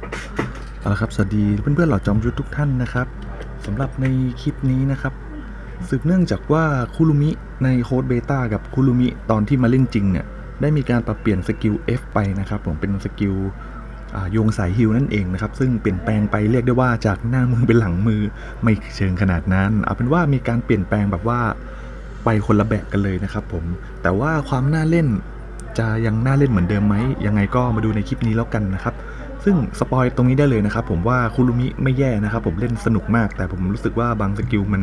เอาละครับสวัสดีเพื่อนๆเหล่าจอมยุทธทุกท่านนะครับสำหรับในคลิปนี้นะครับสืบเนื่องจากว่าคุรุมิในโค้ดเบต้ากับคุรุมิตอนที่มาเล่นจริงเนี่ยได้มีการปรับเปลี่ยนสกิล F ไปนะครับผมเป็นสกิลโยงสายฮิลนั่นเองนะครับซึ่งเปลี่ยนแปลงไปเรียกได้ว่าจากหน้ามือเป็นหลังมือไม่เชิงขนาดนั้นเอาเป็นว่ามีการเปลี่ยนแปลงแบบว่าไปคนละแบบกันเลยนะครับผมแต่ว่าความน่าเล่นจะยังน่าเล่นเหมือนเดิมไหมยังไงก็มาดูในคลิปนี้แล้วกันนะครับซึ่งสปอยตรงนี้ได้เลยนะครับผมว่าคุรุมิไม่แย่นะครับผมเล่นสนุกมากแต่ผมรู้สึกว่าบางสกิลมัน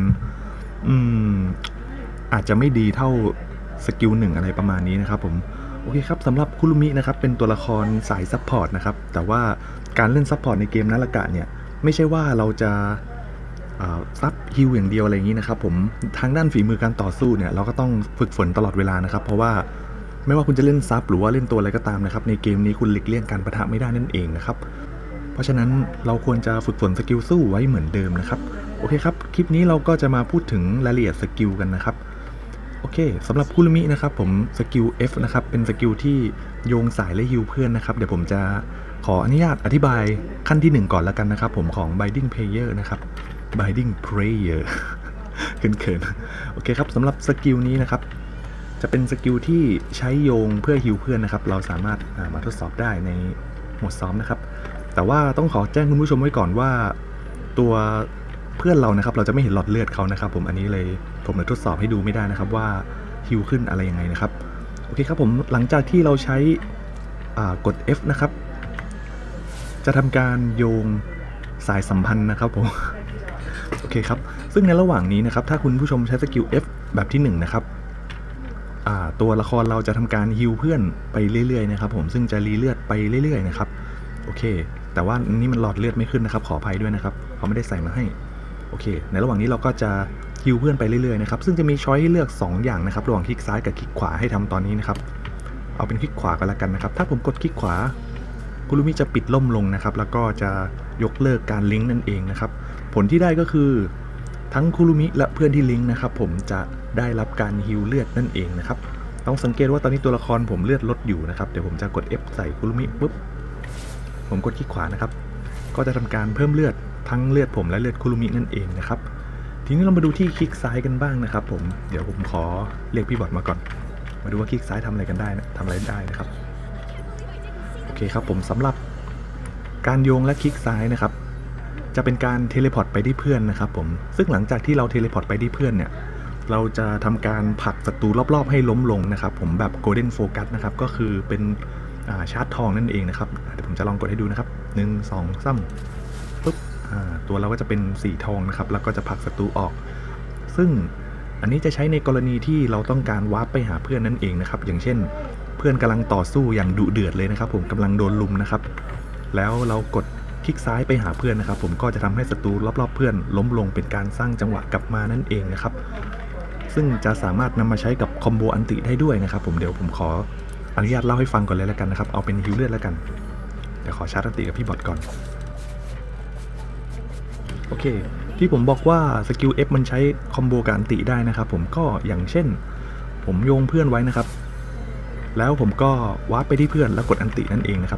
อาจจะไม่ดีเท่าสกิลหนึ่งอะไรประมาณนี้นะครับผมโอเคครับสำหรับคุรุมินะครับเป็นตัวละครสายซัพพอร์ตนะครับแต่ว่าการเล่นซัพพอร์ตในเกมนาฬกะเนี่ยไม่ใช่ว่าเราจะซับฮิลอย่างเดียวอะไรอย่างนี้นะครับผมทางด้านฝีมือการต่อสู้เนี่ยเราก็ต้องฝึกฝนตลอดเวลานะครับเพราะว่าไม่ว่าคุณจะเล่นซับหรือว่าเล่นตัวอะไรก็ตามนะครับในเกมนี้คุณหลีกเลี่ยงการปะทะไม่ได้นั่นเองนะครับเพราะฉะนั้นเราควรจะฝึกฝนสกิลสู้ไว้เหมือนเดิมนะครับโอเคครับคลิปนี้เราก็จะมาพูดถึงรายละเอียดสกิลกันนะครับโอเคสำหรับคุรุมินะครับผมสกิล F นะครับเป็นสกิลที่โยงสายและฮิลเพื่อนนะครับเดี๋ยวผมจะขออนุญาตอธิบายขั้นที่1ก่อนแล้วกันนะครับผมของ Binding Player นะครับ Binding Player เขินๆโอเคครับสำหรับสกิลนี้นะครับจะเป็นสกิลที่ใช้โยงเพื่อฮิลเพื่อนนะครับเราสามารถมาทดสอบได้ในโหมดซ้อมนะครับแต่ว่าต้องขอแจ้งคุณผู้ชมไว้ก่อนว่าตัวเพื่อนเรานะครับเราจะไม่เห็นหลอดเลือดเขานะครับผมอันนี้เลยผมเลยทดสอบให้ดูไม่ได้นะครับว่าฮิลขึ้นอะไรยังไงนะครับโอเคครับผมหลังจากที่เราใช้กด F นะครับจะทำการโยงสายสัมพันธ์นะครับผมโอเคครับซึ่งในระหว่างนี้นะครับถ้าคุณผู้ชมใช้สกิล F แบบที่1นะครับตัวละครเราจะทำการฮิลเพื่อนไปเรื่อยๆนะครับผมซึ่งจะรีเลือดไปเรื่อยๆนะครับโอเคแต่ว่านี่มันหลอดเลือดไม่ขึ้นนะครับขออภัยด้วยนะครับเขาไม่ได้ใส่มาให้โอเคในระหว่างนี้เราก็จะฮิลเพื่อนไปเรื่อยๆนะครับซึ่งจะมีช้อยให้เลือก2อย่างนะครับระหว่างคลิกซ้ายกับคลิกขวาให้ทำตอนนี้นะครับเอาเป็นคลิกขวากันละกันนะครับถ้าผมกดคลิกขวาคุรุมิจะปิดล่มลงนะครับแล้วก็จะยกเลิกการลิงก์นั่นเองนะครับผลที่ได้ก็คือทั้งคุรุมิและเพื่อนที่ลิงก์นะครับผมจะได้รับการฮิลเลือดนั่นเองนะครับต้องสังเกตว่าตอนนี้ตัวละครผมเลือดลดอยู่นะครับเดี๋ยวผมจะกด F ใส่คุรุมิปุ๊บผมกดคลิกขวานะครับก็จะทำการเพิ่มเลือดทั้งเลือดผมและเลือดคุรุมินั่นเองนะครับทีนี้เรามาดูที่คลิกซ้ายกันบ้างนะครับผมเดี๋ยวผมขอเรียกพี่บอทมาก่อนมาดูว่าคลิกซ้ายทำอะไรกันได้นะทำอะไรได้นะครับโอเคครับผมสำหรับการโยงและคลิกซ้ายนะครับจะเป็นการเทเลพอร์ตไปที่เพื่อนนะครับผมซึ่งหลังจากที่เราเทเลพอร์ตไปที่เพื่อนเนี่ยเราจะทำการผลักศัตรูรอบๆให้ล้มลงนะครับผมแบบ Golden Focus นะครับก็คือเป็นชาร์จทองนั่นเองนะครับเดี๋ยวผมจะลองกดให้ดูนะครับ1 2 3ปุ๊บตัวเราก็จะเป็นสีทองนะครับแล้วก็จะผลักศัตรูออกซึ่งอันนี้จะใช้ในกรณีที่เราต้องการวาร์ปไปหาเพื่อนนั่นเองนะครับอย่างเช่นเพื่อนกำลังต่อสู้อย่างดุเดือดเลยนะครับผมกำลังโดนลุมนะครับแล้วเรากดคลิกซ้ายไปหาเพื่อนนะครับผมก็จะทำให้ศัตรูรอบๆเพื่อนล้มลงเป็นการสร้างจังหวะกลับมานั่นเองนะครับซึ่งจะสามารถนำมาใช้กับคอมโบอันติได้ด้วยนะครับผมเดี๋ยวผมขออนุญาตเล่าให้ฟังก่อนเลยแล้วกันนะครับเอาเป็นฮิลเลือดแล้วกันเดี๋ยวขอชาร์จอันติกับพี่บอทก่อนโอเคที่ผมบอกว่าสกิล F มันใช้คอมโบกับอันติได้นะครับผมก็อย่างเช่นผมโยงเพื่อนไว้นะครับแล้วผมก็วาร์ปไปที่เพื่อนแล้วกดอันตินั่นเองนะครับ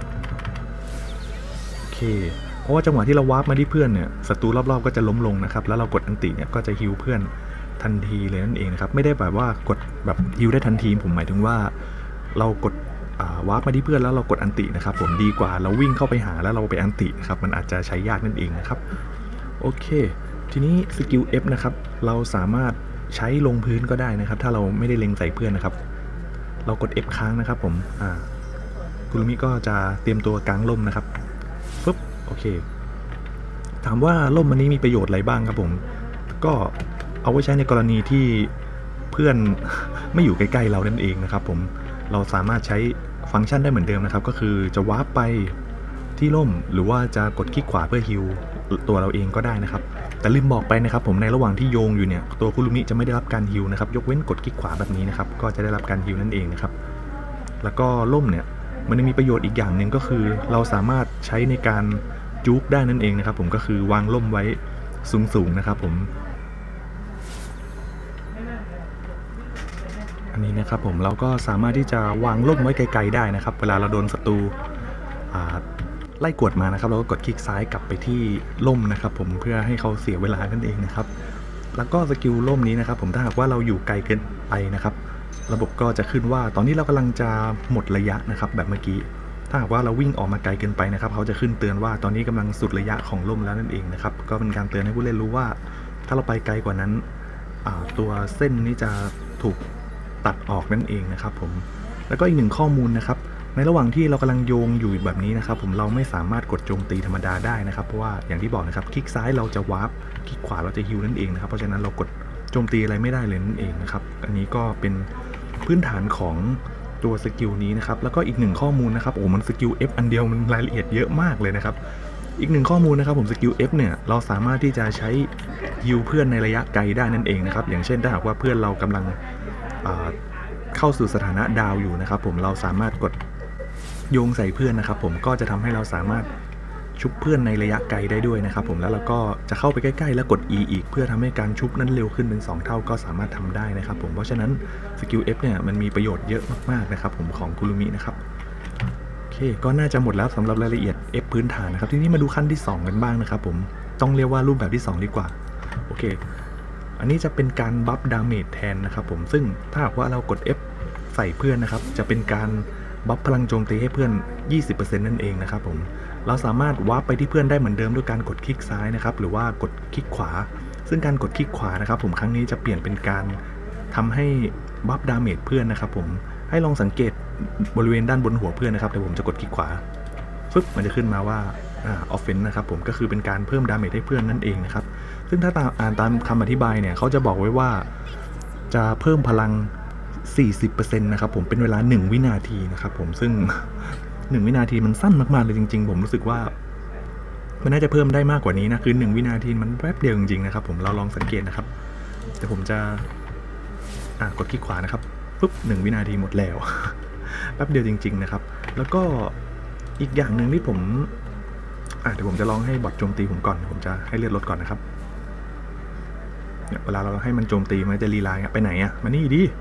โอเคเพราะว่าจังหวะที่เราวาร์ปมาที่เพื่อนเนี่ยศัตรูรอบๆก็จะล้มลงนะครับแล้วเรากดอันติเนี่ยก็จะฮิลเพื่อนทันทีเลยนั่นเองนะครับไม่ได้แบบว่ากดแบบฮิลได้ทันทีผมหมายถึงว่าเรากดวาร์ปมาที่เพื่อนแล้วเรากดอันตินะครับผมดีกว่าเราวิ่งเข้าไปหาแล้วเราไปอันตินะครับมันอาจจะใช้ยากนั่นเองนะครับโอเคทีนี้สกิล F นะครับเราสามารถใช้ลงพื้นก็ได้นะครับถ้าเราไม่ได้เล็งใส่เพื่อนนะครับเรากด F ค้างนะครับผมคุรุมิก็จะเตรียมตัวกางล่มนะครับปุ๊บโอเคถามว่าล่มอันนี้มีประโยชน์อะไรบ้างครับผมก็เอาไว้ใช้ในกรณีที่เพื่อน ไม่อยู่ใกล้ๆเรานั่นเองนะครับผมเราสามารถใช้ฟังก์ชันได้เหมือนเดิมนะครับก็คือจะวาร์ปไปที่ล่มหรือว่าจะกดคลิกขวาเพื่อฮิลตัวเราเองก็ได้นะครับแต่ลืมบอกไปนะครับผมในระหว่างที่โยงอยู่เนี่ยตัวคุรุมิจะไม่ได้รับการฮิลนะครับยกเว้นกดคลิกขวาแบบนี้นะครับก็จะได้รับการฮิลนั่นเองนะครับแล้วก็ล่มเนี่ยมันมีประโยชน์อีกอย่างหนึ่งก็คือเราสามารถใช้ในการจุกได้นั่นเองนะครับผมก็คือวางล่มไว้สูงๆนะครับผมอันนี้นะครับผมเราก็สามารถที่จะวางล่มไว้ไกลๆได้นะครับเวลาเราโดนศัตรูไล่กวดมานะครับเราก็กดคลิกซ้ายกลับไปที่ล่มนะครับผมเพื่อให้เขาเสียเวลานั่นเองนะครับแล้วก็สกิลล่มนี้นะครับผมถ้าหากว่าเราอยู่ไกลเกินไปนะครับระบบก็จะขึ้นว่าตอนนี้เรากำลังจะหมดระยะนะครับแบบเมื่อกี้ถ้าหากว่าเราวิ่งออกมาไกลเกินไปนะครับเขาจะขึ้นเตือนว่าตอนนี้กำลังสุดระยะของล่มแล้วนั่นเองนะครับก็เป็นการเตือนให้ผู้เล่นรู้ว่าถ้าเราไปไกลกว่านั้นตัวเส้นนี้จะถูกตัดออกนั่นเองนะครับผมแล้วก็อีกหนึ่งข้อมูลนะครับในระหว่างที่เรากำลังโยงอยู่แบบนี้นะครับผมเราไม่สามารถกดโจมตีธรรมดาได้นะครับเพราะว่าอย่างที่บอกนะครับคลิกซ้ายเราจะวาร์ปคลิกขวาเราจะฮิวนั่นเองนะครับเพราะฉะนั้นเรากดโจมตีอะไรไม่ได้เลยนั่นเองนะครับอันนี้ก็เป็นพื้นฐานของตัวสกิลนี้นะครับแล้วก็อีกหนึ่งข้อมูลนะครับโอ้มันสกิล F อันเดียวมันรายละเอียดเยอะมากเลยนะครับอีกหนึ่งข้อมูลนะครับผมสกิล F เนี่ยเราสามารถที่จะใช้ฮิวเพื่อนในระยะไกลได้นั่นเองนะครับอย่างเช่นถ้าหากว่าเพื่อนเรากำลังเข้าสู่สถานะดาวอยู่นะครับผมเราสามารถกดโยงใส่เพื่อนนะครับผมก็จะทำให้เราสามารถชุบเพื่อนในระยะไกลได้ด้วยนะครับผมแล้วเราก็จะเข้าไปใกล้ๆแล้วกด E อีกเพื่อทำให้การชุบนั้นเร็วขึ้นเป็น2 เท่าก็สามารถทำได้นะครับผมเพราะฉะนั้นสกิล F เนี่ยมันมีประโยชน์เยอะมากๆนะครับผมของคุรุมินะครับโอเคก็น่าจะหมดแล้วสำหรับรายละเอียด F พื้นฐานนะครับทีนี้มาดูขั้นที่2กันบ้างนะครับผมต้องเรียกว่ารูปแบบที่2ดีกว่าโอเคอันนี้จะเป็นการบัฟดาเมจแทนนะครับผมซึ่งถ้าหากว่าเรากด F ใส่เพื่อนนะครับจะเป็นการบัฟพลังโจมตีให้เพื่อน 20% นั่นเองนะครับผมเราสามารถวาร์ปไปที่เพื่อนได้เหมือนเดิมด้วยการกดคลิกซ้ายนะครับหรือว่ากดคลิกขวาซึ่งการกดคลิกขวานะครับผมครั้งนี้จะเปลี่ยนเป็นการทำให้บัฟดาเมจเพื่อนนะครับผมให้ลองสังเกตบริเวณด้านบนหัวเพื่อนนะครับเดี๋ยวผมจะกดคลิกขวาฟึบมันจะขึ้นมาว่าออฟเฟนส์นะครับผมก็คือเป็นการเพิ่มดาเมจให้เพื่อนนั่นเองนะครับซึ่งถ้าอ่านตามคำอธิบายเนี่ยเขาจะบอกไว้ว่าจะเพิ่มพลัง 40% นะครับผมเป็นเวลา1 วินาทีนะครับผมซึ่ง1 วินาทีมันสั้นมากๆเลยจริงๆผมรู้สึกว่ามันน่าจะเพิ่มได้มากกว่านี้นะคือ1 วินาทีมันแป๊บเดียวจริงๆนะครับผมเราลองสังเกตนะครับแต่ผมจะกดคลิกขวานะครับปุ๊บ1 วินาทีหมดแล้วแป๊บเดียวจริงๆนะครับแล้วก็อีกอย่างหนึ่งที่ผมเดี๋ยวผมจะลองให้บอทโจมตีผมก่อนผมจะให้เลือดลดก่อนนะครับเนี่ยเวลาเราให้มันโจมตีมันจะรีไลน์ไปไหนอะมานี่ดิ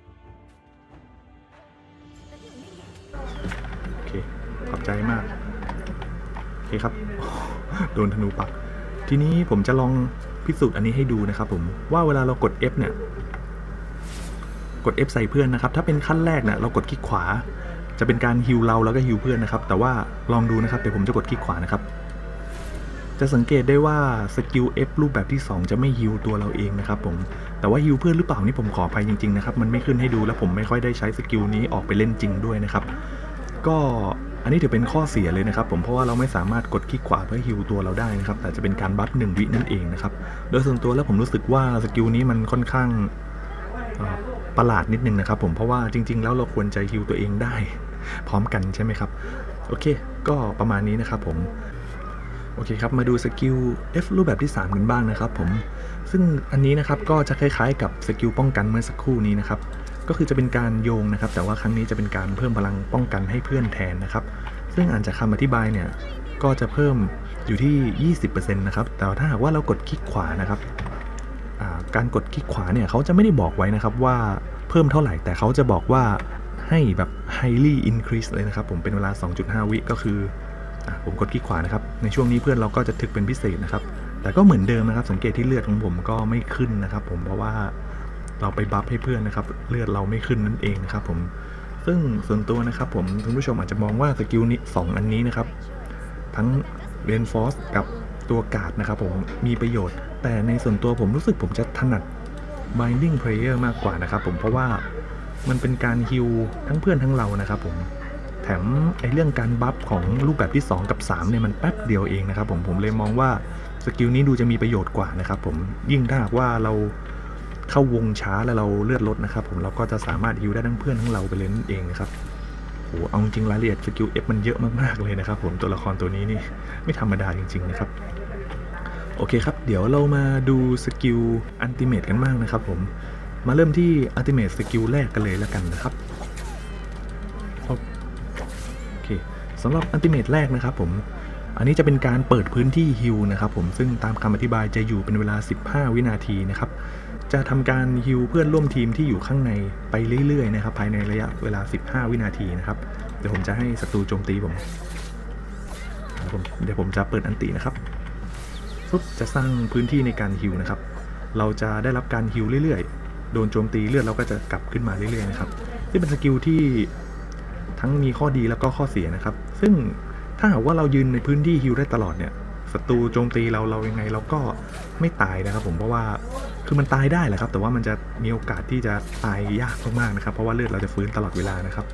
โอเคขอบใจมากโอเคครับโดนธนูปักทีนี้ผมจะลองพิสูจน์อันนี้ให้ดูนะครับผมว่าเวลาเรากด F เนี่ยกด F ใส่เพื่อนนะครับถ้าเป็นขั้นแรกเนี่ยเรากดคลิกขวาจะเป็นการฮิวเราแล้วก็ฮิวเพื่อนนะครับแต่ว่าลองดูนะครับเดี๋ยวผมจะกดคลิกขวานะครับจะสังเกตได้ว่าสกิล F รูปแบบที่2จะไม่ฮิวตัวเราเองนะครับผมแต่ว่าฮิวเพื่อนหรือเปล่านี่ผมขออภัยจริงๆนะครับมันไม่ขึ้นให้ดูและผมไม่ค่อยได้ใช้สกิลนี้ออกไปเล่นจริงด้วยนะครับก็อันนี้ถือเป็นข้อเสียเลยนะครับผมเพราะว่าเราไม่สามารถกดคลิกขวาเพื่อฮิวตัวเราได้นะครับแต่จะเป็นการบัฟ1 วินั่นเองนะครับโดยส่วนตัวแล้วผมรู้สึกว่าสกิลนี้มันค่อนข้างประหลาดนิดนึงนะครับผมเพราะว่าจริงๆแล้วเราควรจะฮิวตัวเองได้พร้อมกันใช่ไหมครับโอเคก็ประมาณนี้นะครับผมโอเคครับมาดูสกิล F รูปแบบที่3กันบ้างนะครับผมซึ่งอันนี้นะครับก็จะคล้ายๆกับสกิลป้องกันเมื่อสักครู่นี้นะครับก็คือจะเป็นการโยงนะครับแต่ว่าครั้งนี้จะเป็นการเพิ่มพลังป้องกันให้เพื่อนแทนนะครับซึ่งอ่านจากคำอธิบายเนี่ยก็จะเพิ่มอยู่ที่ 20% นะครับแต่ถ้าหากว่าเรากดคลิกขวานะครับการกดคลิกขวาเนี่ยเขาจะไม่ได้บอกไว้นะครับว่าเพิ่มเท่าไหร่แต่เขาจะบอกว่าให้แบบ highly increase เลยนะครับผมเป็นเวลา 2.5 วิก็คือผมกดคลิกขวานะครับในช่วงนี้เพื่อนเราก็จะถึกเป็นพิเศษนะครับแต่ก็เหมือนเดิมนะครับสังเกตที่เลือดของผมก็ไม่ขึ้นนะครับผมเพราะว่าเราไปบัฟให้เพื่อนนะครับเลือดเราไม่ขึ้นนั่นเองนะครับผมซึ่งส่วนตัวนะครับผมคุณผู้ชมอาจจะมองว่าสกิลนี้2 อันนี้นะครับทั้ง Reinforce กับตัวการ์ดนะครับผมมีประโยชน์แต่ในส่วนตัวผมรู้สึกผมจะถนัด Binding Prayer มากกว่านะครับผมเพราะว่ามันเป็นการฮิลทั้งเพื่อนทั้งเรานะครับผมแถมเรื่องการบัฟของรูปแบบที่2กับ3เนี่ยมันแป๊บเดียวเองนะครับผมเลยมองว่าสกิลนี้ดูจะมีประโยชน์กว่านะครับผมยิ่งถ้าหากว่าเราเข้าวงช้าแล้วเราเลือดลดนะครับผมเราก็จะสามารถฮิลได้ทั้งเพื่อนทั้งเราไปเลยนั่นเองนะครับโอ้เอาจริงรายละเอียดสกิล F มันเยอะมากๆเลยนะครับผมตัวละครตัวนี้นี่ไม่ธรรมดาจริงๆนะครับโอเคครับเดี๋ยวเรามาดูสกิลอัลติเมทกันบ้างนะครับผมมาเริ่มที่อัลติเมทสกิลแรกกันเลยแล้วกันนะครับโอเคสำหรับอัลติเมทแรกนะครับผมอันนี้จะเป็นการเปิดพื้นที่ฮิลนะครับผมซึ่งตามคำอธิบายจะอยู่เป็นเวลา15 วินาทีนะครับจะทำการฮิลเพื่อนร่วมทีมที่อยู่ข้างในไปเรื่อยๆนะครับภายในระยะเวลา15 วินาทีนะครับเดี๋ยวผมจะให้ศัตรูโจมตีผมผมเดี๋ยวผมจะเปิดอันตินะครับปุ๊บจะสร้างพื้นที่ในการฮิลนะครับเราจะได้รับการฮิลเรื่อยๆโดนโจมตีเลือดเราก็จะกลับขึ้นมาเรื่อยๆนะครับที่เป็นสกิลที่ทั้งมีข้อดีแล้วก็ข้อเสียนะครับซึ่งถ้าหากว่าเรายืนในพื้นที่ฮิลได้ตลอดเนี่ยศัตรูโจมตีเรายังไงเราก็ไม่ตายนะครับผมเพราะว่าคือมันตายได้แหละครับแต่ว่ามันจะมีโอกาสที่จะตายยากมากๆนะครับเพราะว่าเลือดเราจะฟื้นตลอดเวลานะครับ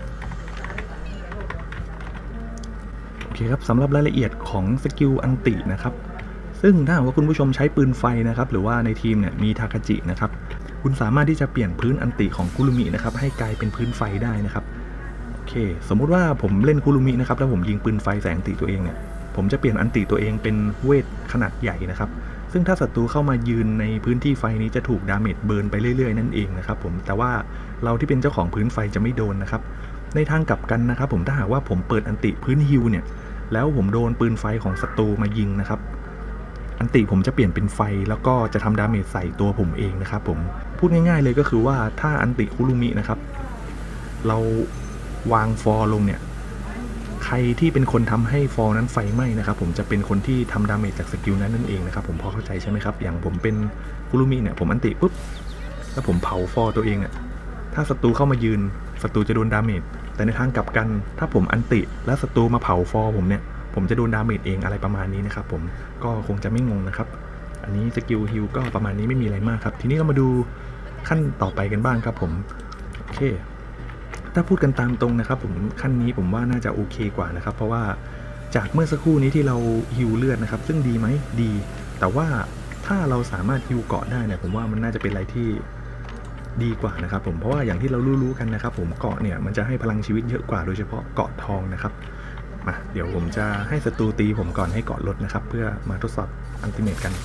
โอเคครับสำหรับรายละเอียดของสกิลอันตินะครับซึ่งถ้าหากว่าคุณผู้ชมใช้ปืนไฟนะครับหรือว่าในทีมเนี่ยมีทาคาจินะครับคุณสามารถที่จะเปลี่ยนพื้นอันติของคุรุมินะครับให้กลายเป็นพื้นไฟได้นะครับโอเคสมมุติว่าผมเล่นคุรุมินะครับแล้วผมยิงปืนไฟใส่อันติตัวเองเนี่ยผมจะเปลี่ยนอันติตัวเองเป็นเวทขนาดใหญ่นะครับซึ่งถ้าศัตรูเข้ามายืนในพื้นที่ไฟนี้จะถูกดาเมจเบิร์นไปเรื่อยๆนั่นเองนะครับผมแต่ว่าเราที่เป็นเจ้าของพื้นไฟจะไม่โดนนะครับในทางกลับกันนะครับผมถ้าหากว่าผมเปิดอันติพื้นฮิลเนี่ยแล้วผมโดนปืนไฟของศัตรูมายิงนะครับอันติผมจะเปลี่ยนเป็นไฟแล้วก็จะทำดาเมจใส่ตัวผมเองนะครับผมพูดง่ายๆเลยก็คือว่าถ้าอันติคุรุมินะครับเราวางฟอร์ลงเนี่ยใครที่เป็นคนทำให้ฟอร์นั้นไฟไหม้นะครับผมจะเป็นคนที่ทำดาเมจจากสกิลนั้นนั่นเองนะครับผมพอเข้าใจใช่ไหมครับอย่างผมเป็นคุรุมิเนี่ยผมอันติปุ๊บแล้วผมเผาฟอร์ตัวเองเนี่ยถ้าศัตรูเข้ามายืนศัตรูจะโดนดาเมจแต่ในทางกลับกันถ้าผมอันติแล้วศัตรูมาเผาฟอร์ผมเนี่ยผมจะโดนดาเมจเองอะไรประมาณนี้นะครับผมก็คงจะไม่งงนะครับอันนี้สกิลฮิลก็ประมาณนี้ไม่มีอะไรมากครับทีนี้เรามาดูขั้นต่อไปกันบ้างครับผมโอเคถ้าพูดกันตามตรงนะครับผมขั้นนี้ผมว่าน่าจะโอเคกว่านะครับเพราะว่าจากเมื่อสักครู่นี้ที่เราฮิลเลือดนะครับซึ่งดีไหมดีแต่ว่าถ้าเราสามารถฮิลเกาะได้เนี่ยผมว่ามันน่าจะเป็นอะไรที่ดีกว่านะครับผมเพราะว่าอย่างที่เรารู้ๆกันนะครับผมเกาะเนี่ยมันจะให้พลังชีวิตเยอะกว่าโดยเฉพาะเกาะทองนะครับมาเดี๋ยวผมจะให้ศัตรูตีผมก่อนให้เกาะลดนะครับเพื่อมาทดสอบอัลติเมทกัน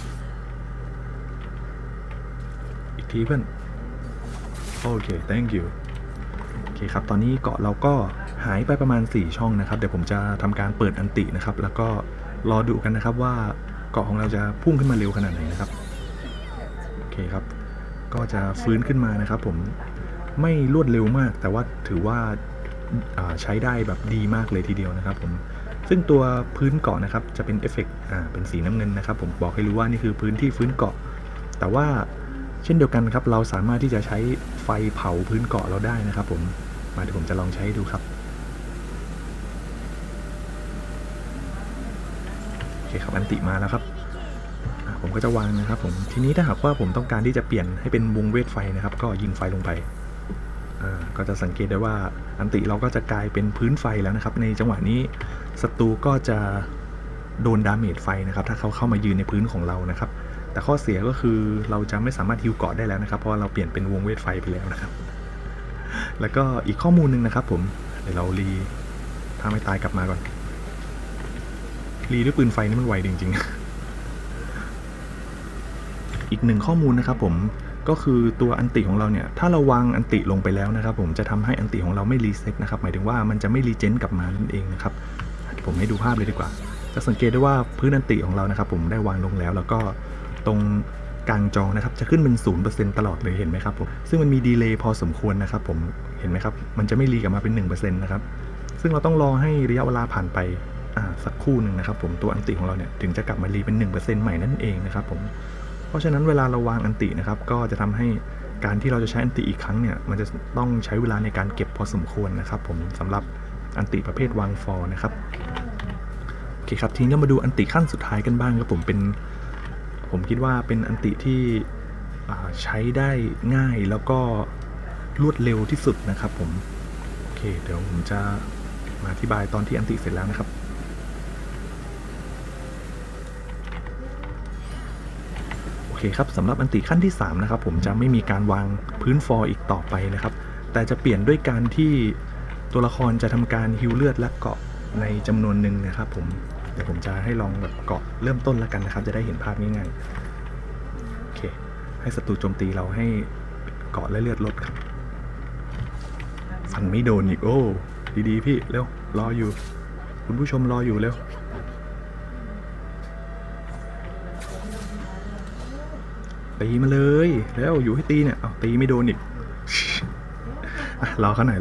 อีกทีเพื่อนโอเค thank you โอเคครับตอนนี้เกาะเราก็หายไปประมาณ4ช่องนะครับเดี๋ยวผมจะทำการเปิดอันตินะครับแล้วก็รอดูกันนะครับว่าเกาะของเราจะพุ่งขึ้นมาเร็วขนาดไหนนะครับโอเคครับก็จะฟื้นขึ้นมานะครับผมไม่รวดเร็วมากแต่ว่าถือว่าใช้ได้แบบดีมากเลยทีเดียวนะครับผมซึ่งตัวพื้นเกาะนะครับจะเป็นเอฟเฟกต์เป็นสีน้ำเงินนะครับผมบอกให้รู้ว่านี่คือพื้นที่ฟื้นเกาะแต่ว่าเช่นเดียวกันครับเราสามารถที่จะใช้ไฟเผาพื้นเกาะเราได้นะครับผมมาเดี๋ยวผมจะลองใช้ดูครับโอเคครับอันติมาแล้วครับผมก็จะวางนะครับผมทีนี้ถ้าหากว่าผมต้องการที่จะเปลี่ยนให้เป็นวงเวทไฟนะครับก็ยิงไฟลงไปก็จะสังเกตได้ว่าอันติเราก็จะกลายเป็นพื้นไฟแล้วนะครับในจังหวะนี้ศัตรูก็จะโดนดาเมจไฟนะครับถ้าเขาเข้ามายืนในพื้นของเรานะครับแต่ข้อเสียก็คือเราจะไม่สามารถฮิวเกาะได้แล้วนะครับเพราะเราเปลี่ยนเป็นวงเวทไฟไปแล้วนะครับแล้วก็อีกข้อมูลหนึ่งนะครับผมเดี๋ยวเรารีถ้าไม่ตายกลับมาก่อนรีด้วยปืนไฟนี่มันไวจริงๆอีกหนึ่งข้อมูลนะครับผมก็คือตัวอันติของเราเนี่ยถ้าเราวางอันติลงไปแล้วนะครับผมจะทำให้อันติของเราไม่รีเซ็ตนะครับหมายถึงว่ามันจะไม่รีเจนกลับมานั่นเองนะครับผมให้ดูภาพเลยดีกว่าจะสังเกตได้ว่าพื้นอันติของเรานะครับผมได้วางลงแล้วแล้วก็ตรงกลางจอนะครับจะขึ้นเป็น 0% ตลอดเลยเห็นไหมครับผมซึ่งมันมีดีเลย์พอสมควรนะครับผมเห็นไหมครับมันจะไม่รีกลับมาเป็น 1% นะครับซึ่งเราต้องรอให้ระยะเวลาผ่านไปสักครู่หนึ่งนะครับผมตัวอันติของเราเนี่ยถึงจะกลับมารีเป็น 1% ใหม่นั่นเองนะครับผมเพราะฉะนั้นเวลาเราวางอันตินะครับก็จะทำให้การที่เราจะใช้อันติอีกครั้งเนี่ยมันจะต้องใช้เวลาในการเก็บพอสมควรนะครับผมสำหรับอันติประเภทวางฟอร์นะครับโอเคครับทีนี้ก็มาดูอันติขั้นสุดท้ายกันบ้างครับผมคิดว่าเป็นอันติที่ใช้ได้ง่ายแล้วก็รวดเร็วที่สุดนะครับผมโอเคเดี๋ยวผมจะมาอธิบายตอนที่อันติเสร็จแล้วนะครับโอเคครับสำหรับอันติขั้นที่3นะครับผมจะไม่มีการวางพื้นฟอร์อีกต่อไปนะครับแต่จะเปลี่ยนด้วยการที่ตัวละครจะทำการฮิวเลือดและเกาะในจำนวนหนึ่งนะครับผมเดี๋ยวผมจะให้ลองแบบเกาะเริ่มต้นแล้วกันนะครับจะได้เห็นภาพง่ายๆโอเคให้ศัตรูโจมตีเราให้เกาะและเลือดลดครับฟันไม่โดนอีกโอ้ดีๆพี่เร็วรออยู่คุณผู้ชมรออยู่เร็วตีมาเลยแล้วอยู่ให้ตีเนี่ยเอาตีไม่โดนอีกรอเขาหน่อย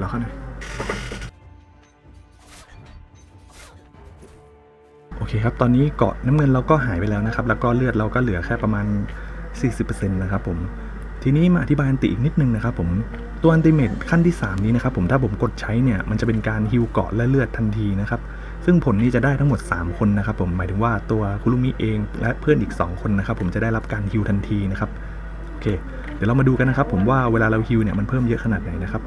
ครับตอนนี้เกาะน้ำเงินเราก็หายไปแล้วนะครับแล้วก็เลือดเราก็เหลือแค่ประมาณ 40% นะครับผมทีนี้มาอธิบายอันติอีกนิดนึงนะครับผมตัวอันติเมทขั้นที่3นี้นะครับผมถ้าผมกดใช้เนี่ยมันจะเป็นการฮีลเกาะและเลือดทันทีนะครับซึ่งผลนี้จะได้ทั้งหมด3คนนะครับผมหมายถึงว่าตัวคุรุมิเองและเพื่อนอีก2คนนะครับผมจะได้รับการฮีลทันทีนะครับโอเคเดี๋ยวเรามาดูกันนะครับผมว่าเวลาเราฮีลเนี่ยมันเพิ่มเยอะขนาดไหนนะครับ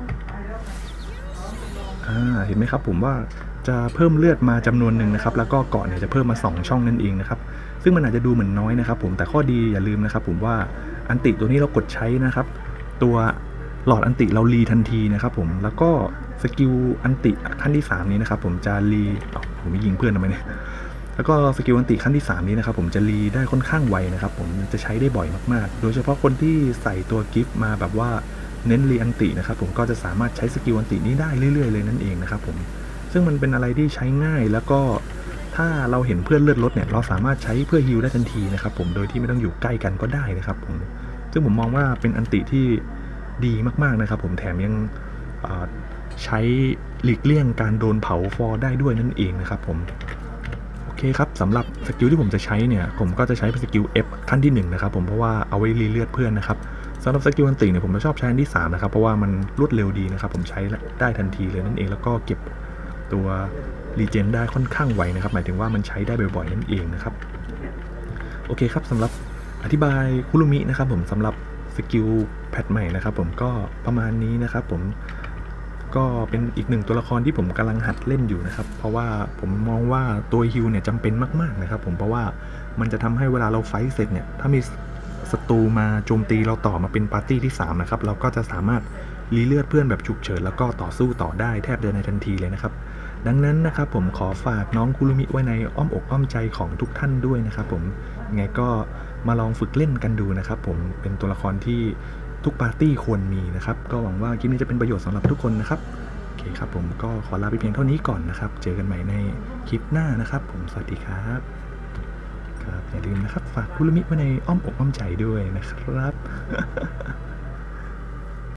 เห็นไหมครับผมว่าจะเพิ่มเลือดมาจำนวนหนึ่งนะครับแล้วก็เกาะเนี่ยจะเพิ่มมา2ช่องนั่นเองนะครับซึ่งมันอาจจะดูเหมือนน้อยนะครับผมแต่ข้อดีอย่าลืมนะครับผมว่าอันติตัวนี้เรากดใช้นะครับตัวหลอดอันติเรารีทันทีนะครับผมแล้วก็สกิลอันติขั้นที่3นี้นะครับผมจะรีผมไม่ยิงเพื่อนทำไมเนี่ยแล้วก็สกิลอันติขั้นที่3นี้นะครับผมจะรีได้ค่อนข้างไวนะครับผมจะใช้ได้บ่อยมากๆโดยเฉพาะคนที่ใส่ตัวกิฟต์มาแบบว่าเน้นรีอันตินะครับผมก็จะสามารถใช้สกิลอันตินี้ได้เรื่อยๆเลยนั่นเองนะครับผมซึ่งมันเป็นอะไรที่ใช้ง่ายแล้วก็ถ้าเราเห็นเพื่อนเลือดลดเนี่ยเราสามารถใช้เพื่อฮีลได้ทันทีนะครับผมโดยที่ไม่ต้องอยู่ใกล้กันก็ได้นะครับผมซึ่งผมมองว่าเป็นอันติที่ดีมากๆนะครับผมแถมยังใช้หลีกเลี่ยงการโดนเผาฟอร์ได้ด้วยนั่นเองนะครับผมโอเคครับสำหรับสกิลที่ผมจะใช้เนี่ยผมก็จะใช้เป็นสกิล F ขั้นที่1นะครับผมเพราะว่าเอาไว้รีเลือดเพื่อนนะครับสำหรับสกิลอันติเนี่ยผมจะชอบใช้อันที่3นะครับเพราะว่ามันรวดเร็วดีนะครับผมใช้ได้ทันทีเลยนั่นเองแล้วก็เก็บตัวรีเจนได้ค่อนข้างไวนะครับหมายถึงว่ามันใช้ได้บ่อยๆนั่นเองนะครับโอเคครับสำหรับอธิบายคุรุมินะครับผมสำหรับสกิลแพทใหม่นะครับผมก็ประมาณนี้นะครับผมก็เป็นอีกหนึ่งตัวละครที่ผมกำลังหัดเล่นอยู่นะครับเพราะว่าผมมองว่าตัวฮิลเนี่ยจำเป็นมากๆนะครับผมเพราะว่ามันจะทำให้เวลาเราไฟท์เสร็จเนี่ยถ้ามีศัตรูมาโจมตีเราต่อมาเป็นปาร์ตี้ที่3นะครับเราก็จะสามารถรีเลือดเพื่อนแบบฉุกเฉินแล้วก็ต่อสู้ต่อได้แทบจะในทันทีเลยนะครับดังนั้นนะครับผมขอฝากน้องคุรุมิไว้ในอ้อมอกอ้อมใจของทุกท่านด้วยนะครับผมยังไงก็มาลองฝึกเล่นกันดูนะครับผมเป็นตัวละครที่ทุกปาร์ตี้ควรมีนะครับก็หวังว่าคลิปนี้จะเป็นประโยชน์สำหรับทุกคนนะครับโอเคครับผมก็ขอลาไปเพียงเท่านี้ก่อนนะครับเจอกันใหม่ในคลิปหน้านะครับผมสวัสดีครับอย่าลืมนะครับฝากคุรุมิไว้ในอ้อมอกอ้อมใจด้วยนะครับ